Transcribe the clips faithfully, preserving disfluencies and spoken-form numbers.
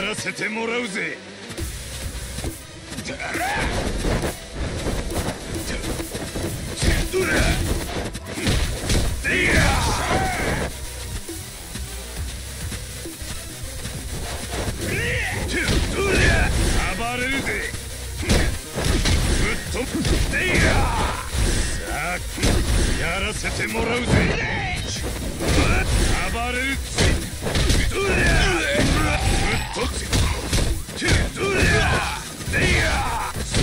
らせてもらうぜ。だらどらでやどら暴れるぜ。ぶっ飛んでやさあやらせてもらうぜ。暴れるぜ。どらぶっ飛んぜ。どらでや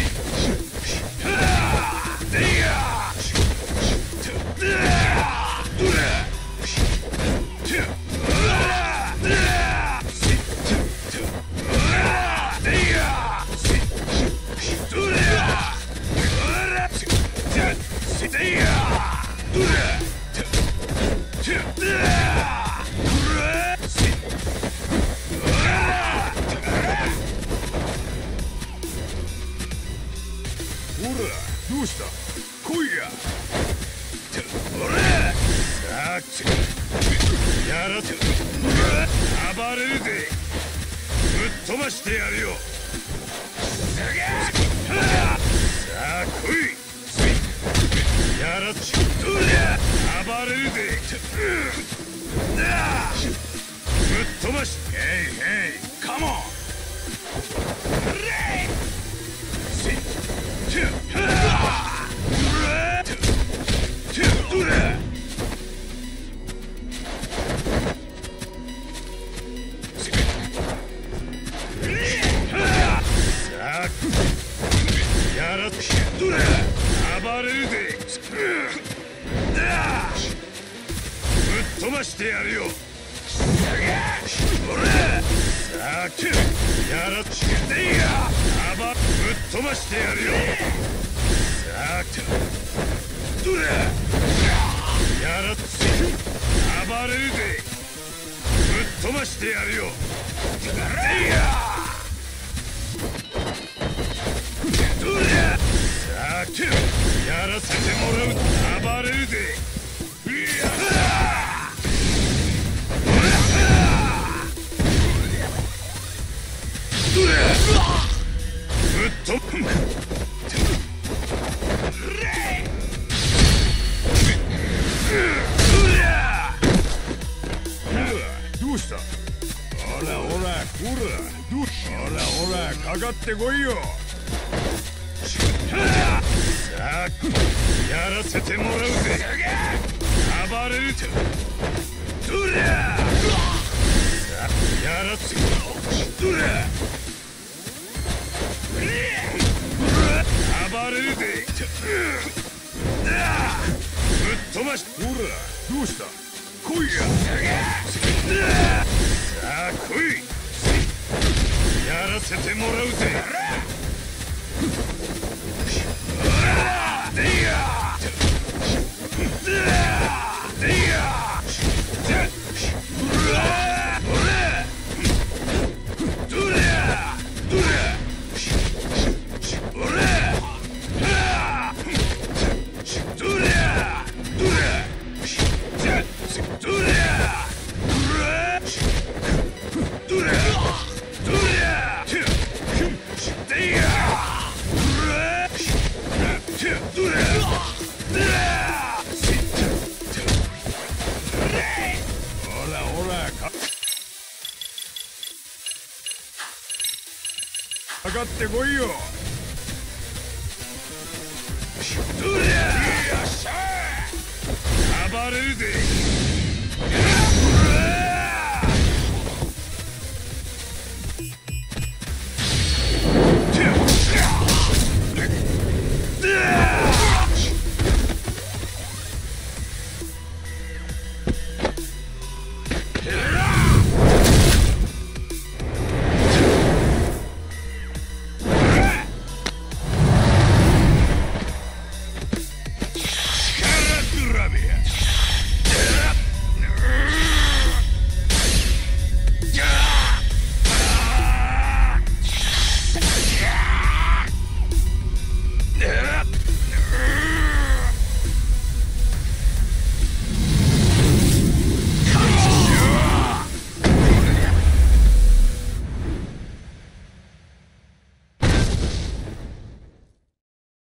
どうした来いや。ほらさあやらせ暴れるぜ。ぶっ飛ばしてやるよ。さあ来いやらせ暴れるぜ。ぶっ飛ばしヘイヘイカモン。やらどれ暴れるぜ。ぶっ飛ばしてやるよ。ほらさあやらでやぶっ飛ばしてやるよ。さあどれやら暴れるぜ。ぶっ飛ばしてやるよ。でややらせてもらう。暴れるぜ。ぶっ飛ぶ。どうした。ほらほらほらどうほらほらかかってこいよ。さあやらせてもらうぜ。暴れるとどりゃさあやらせどりゃ暴れるぜ。ぶっ飛ばしほらどうした来いや。さあ来いやらせてもらうぜ。かかってこいよ。どりゃよっしゃ暴れるぜ。